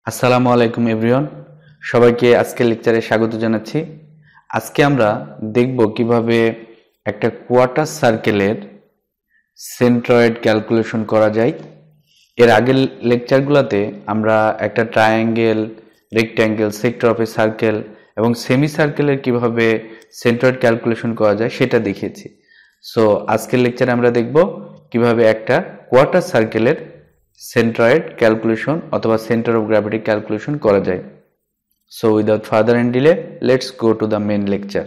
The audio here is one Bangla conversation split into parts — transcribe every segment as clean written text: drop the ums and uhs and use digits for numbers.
আসসালামু আলাইকুম এভরিওয়ান, সবাইকে আজকের লেকচারে স্বাগত জানাচ্ছি। আজকে আমরা দেখব কিভাবে একটা কোয়ার্টার সার্কেলের সেন্ট্রয়েড ক্যালকুলেশন করা যায়। এর আগের লেকচারগুলোতে আমরা একটা triangle, rectangle, sector of a circle এবং সেমি সার্কেলের কিভাবে সেন্ট্রয়েড ক্যালকুলেশন করা যায় সেটা দেখিয়েছি। সো আজকের লেকচারে আমরা দেখব কিভাবে একটা কোয়ার্টার সার্কেলের সেন্ট্রয়েড ক্যালকুলেশন অথবা সেন্টার অফ গ্র্যাভিটি ক্যালকুলেশন করা যায়। So without further delay, let's go to the main lecture.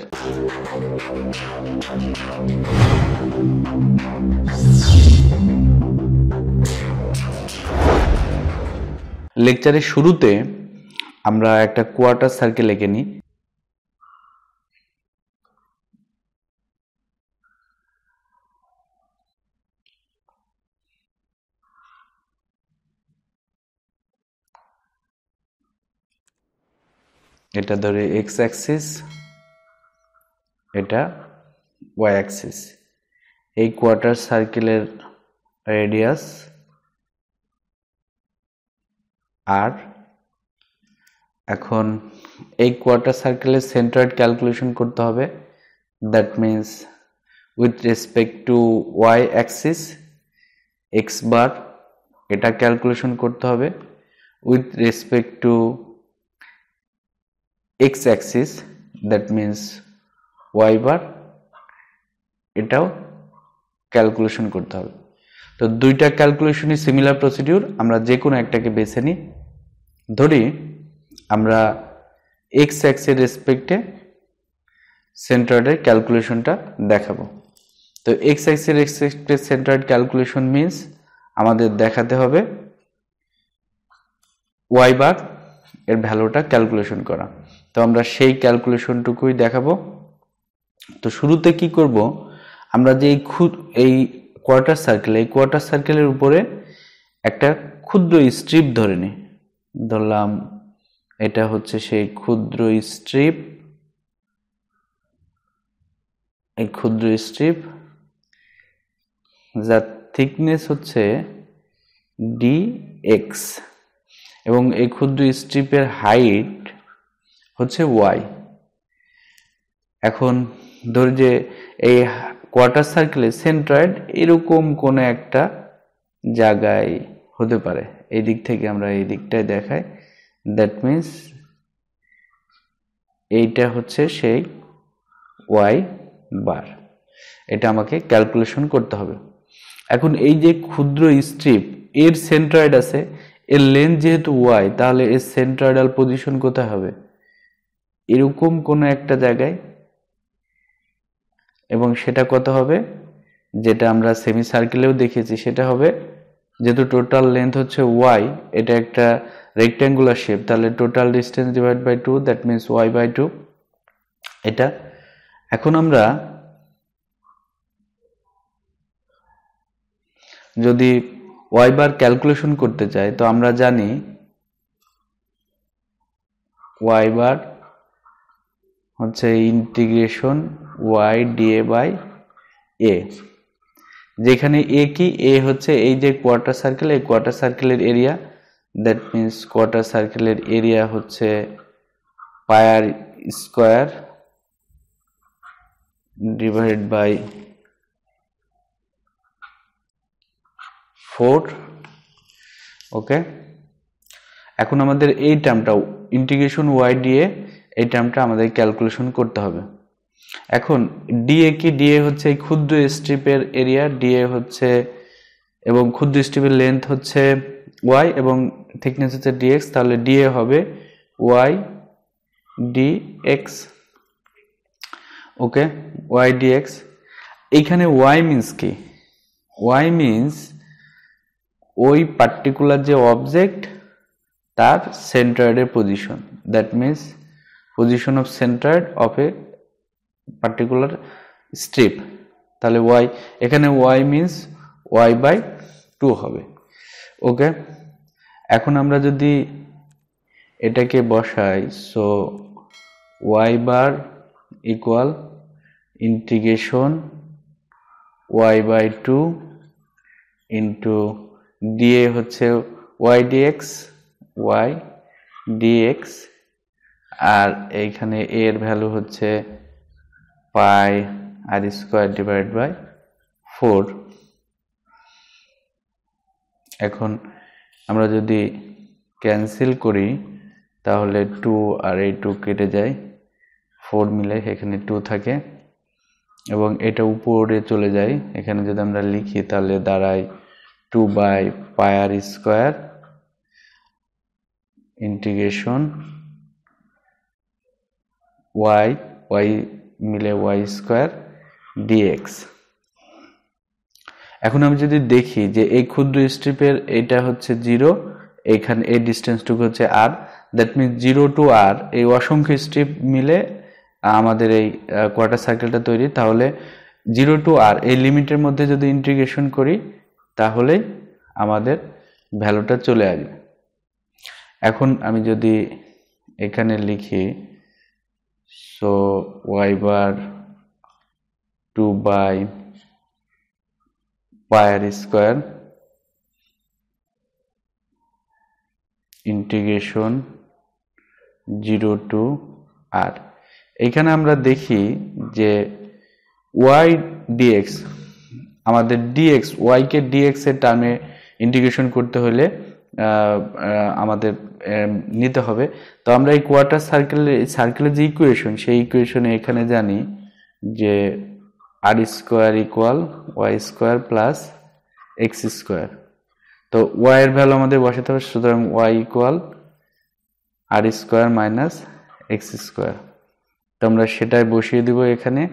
লেকচারের শুরুতে আমরা একটা কোয়ার্টার সার্কেল এঁকে নিই। এটা ধরে এক্স অ্যাক্সিস, এটা ওয়াই অ্যাক্সিস। এই কোয়ার্টার সার্কেলের রেডিয়াস আর। এখন এই কোয়ার্টার সার্কেলের সেন্ট্রয়েড ক্যালকুলেশন করতে হবে। That means with respect to Y axis X bar এটা ক্যালকুলেশন করতে হবে, উইথ রেসপেক্ট টু x axis that means y bar এটাও ক্যালকুলেশন করতে হবে। তো দুইটা ক্যালকুলেশনই সিমিলার প্রসিডিউর, আমরা যে কোনো একটাকে বেছে নিই। ধরি আমরা x অ্যাক্সিসের রেসপেক্টে সেন্ট্রয়েডের ক্যালকুলেশনটা দেখাবো। তো x অ্যাক্সিসের রেসপেক্টে সেন্ট্রয়েড ক্যালকুলেশন মিন্স আমাদের দেখাতে হবে y বার এর ভ্যালুটা ক্যালকুলেশন করা। তো আমরা সেই ক্যালকুলেশনটুকুই দেখাবো। তো শুরুতে কি করব, আমরা যে এই কোয়ার্টার সার্কেল, এই কোয়ার্টার সার্কেলের উপরে একটা ক্ষুদ্র স্ট্রিপ ধরে নিই। ধরলাম এটা হচ্ছে সেই ক্ষুদ্র স্ট্রিপ, এই ক্ষুদ্র স্ট্রিপ যার থিকনেস হচ্ছে dx এবং এই ক্ষুদ্র স্ট্রিপের হাইট হচ্ছে y। এখন ধরি যে এই কোয়ার্টার সার্কেলের সেন্ট্রয়েড এরকম কোন একটা জায়গায় হতে পারে। এই দিক থেকে আমরা এই দিকটায় দেখাই, দ্যাট মিন্স এইটা হচ্ছে সেই y বার। এটা আমাকে ক্যালকুলেশন করতে হবে। এখন এই যে ক্ষুদ্র স্ট্রিপ এর সেন্ট্রয়েড আছে, এর লেন্থ যেহেতু y, তাহলে এর সেন্ট্রয়েডাল পজিশন কোথায় হবে? এরকম কোনো একটা জায়গায়। এবং সেটা কত হবে, যেটা আমরা সেমি সার্কেলেও দেখেছি, সেটা হবে যেহেতু টোটাল লেন্থ হচ্ছে y, এটা একটা রেক্ট্যাঙ্গুলার শেপ, তাহলে total distance divide by 2, that means y by 2 এটা। এখন আমরা যদি y বার ক্যালকুলেশন করতে চাই, তো আমরা জানি y বার হচ্ছে integration y dA by a, যেখানে a কি, a হচ্ছে এই যে কোয়ার্টার সার্কেল, এই কোয়ার্টার সার্কেলের এরিয়া, দ্যাট মিন্স কোয়ার্টার সার্কেলের এরিয়া হচ্ছে pi r square divide by 4। Okay, এখন আমাদের এই টার্মটা ইন্টিগ্রেশন y dA, এই টার্মটা আমাদের ক্যালকুলেশন করতে হবে। এখন dA কি, dA হচ্ছে এই ক্ষুদ্র স্ট্রিপের এরিয়া, dA হচ্ছে এবং ক্ষুদ্র স্ট্রিপের লেন্থ হচ্ছে y এবং থিকনেস হচ্ছে dx, তাহলে dA হবে y dx। Okay, y dx। এইখানে y মিন্স কি? y মিন্স ওই পার্টিকুলার যে অবজেক্ট তার সেন্ট্রয়েডের position, that means position of centroid of a particular strip. তাহলে y, এখানে y মিন্স y বাই 2 হবে। ওকে, এখন আমরা যদি এটাকে বসাই, so y bar equal integration y by 2 into dA হচ্ছে y dx, y dx আর এইখানে a এর ভ্যালু হচ্ছে pi r square divide by 4। এখন আমরা যদি ক্যান্সেল করি তাহলে 2 আর এই 2 কেটে যায়, 4 মিলে এখানে 2 থাকে এবং এটা উপরে চলে যায়। এখানে যদি আমরা লিখি তাহলে দাঁড়ায় 2 by pi r square integration y মিলে y স্কয়ার dx। এখন আমি যদি দেখি যে এই ক্ষুদ্র স্ট্রিপের এটা হচ্ছে 0, এখানে এই ডিসটেন্সটুকু হচ্ছে r, that means 0 to r এই অসংখ্য স্ট্রিপ মিলে আমাদের এই কোয়ার্টার সার্কেলটা তৈরি। তাহলে 0 টু r এই লিমিটের মধ্যে যদি ইন্টিগ্রেশন করি তাহলে আমাদের ভ্যালুটা চলে আসবে। এখন আমি যদি এখানে লিখি so y bar 2 by pi r square integration 0 to r। এখানে আমরা দেখি যে y dx, আমাদের dx y কে dx এর টার্মে ইন্টিগ্রেশন করতে হলে আমাদের নিতে হবে। তো আমরা এই কোয়ার্টার সার্কেলের যে ইকুয়েশন, সেই ইকুয়েশনে এখানে জানি যে r square equal y square plus x square. তো y এর ভ্যালু আমাদের বসাতে হবে, সুতরাং y equal r square minus x square. তো আমরা সেটাই বসিয়ে দিব এখানে।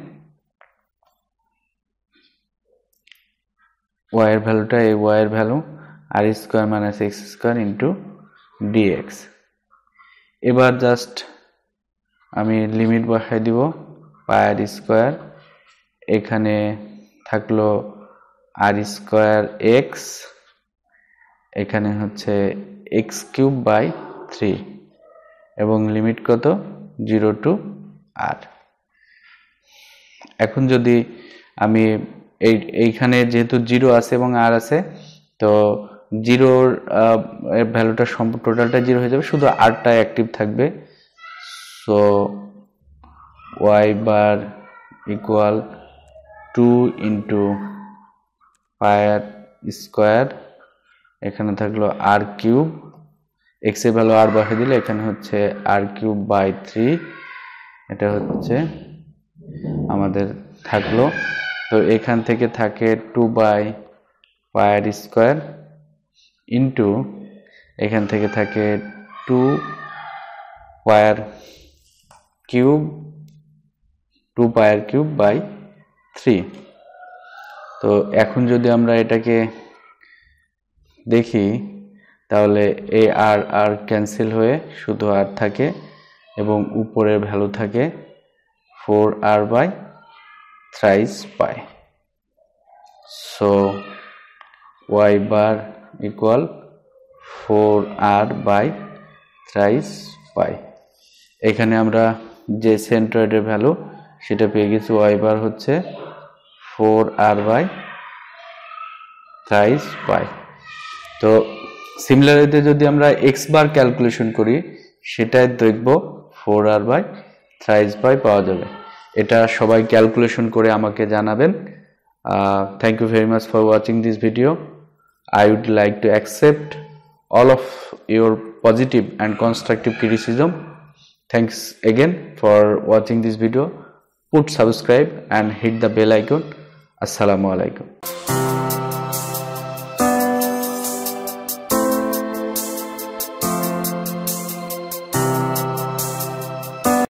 y এর ভ্যালুটা এই y এর value r square minus x square into dx। এবার জাস্ট আমি লিমিট বসাই দিব পাই r স্কয়ার, এখানে থাকলো r স্কয়ার x, এখানে হচ্ছে x কিউব বাই 3 এবং লিমিট কত 0 টু r। এখন যদি আমি এইখানে যেহেতু 0 আছে এবং r আছে, তো 0 এর ভ্যালুটা সম্পূর্ণ টোটালটা 0 হয়ে যাবে, শুধু rটা অ্যাক্টিভ থাকবে। So y bar equal 2 into pi r square, এখানে থাকলো r কিউব, x এর ভ্যালু r বসিয়ে দিলে এখানে হচ্ছে r কিউব বাই 3, এটা হচ্ছে আমাদের থাকলো। তো এখান থেকে থাকে 2 by pi r square into এখান থেকে থাকে 2 পাই r কিউব বাই 3। তো এখন যদি আমরা এটাকে দেখি তাহলে এই আর ক্যান্সেল হয়ে শুধু r থাকে এবং উপরের ভ্যালু থাকে 4r by thrice pi. So y bar equal 4r by thrice pi. এখানে আমরা যে সেন্ট্রয়েডের ভ্যালু সেটা পেয়ে গেছি, y বার হচ্ছে 4r বাই thrice পাই। তো সিমিলারিতে যদি আমরা x বার ক্যালকুলেশন করি সেটাই দেখব 4r বাই thrice পাই পাওয়া যাবে। এটা সবাই ক্যালকুলেশন করে আমাকে জানাবেন। Thank you very much for watching this video. I would like to accept all of your positive and constructive criticism. Thanks again for watching this video. Put subscribe and hit the bell icon. Assalamu alaikum.